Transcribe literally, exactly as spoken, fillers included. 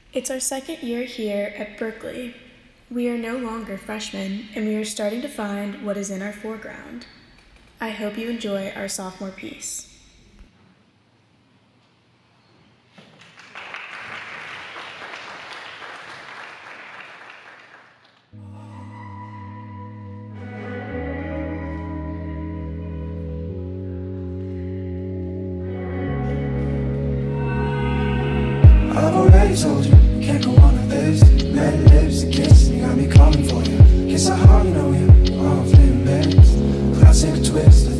It's our second year here at Berkeley. We are no longer freshmen, and we are starting to find what is in our foreground. I hope you enjoy our sophomore piece. I've already told you, can't go on like this. Red lips, a kiss, you got me calling for you. Guess I hardly know you, oh, I'm flaming best. Classic twist.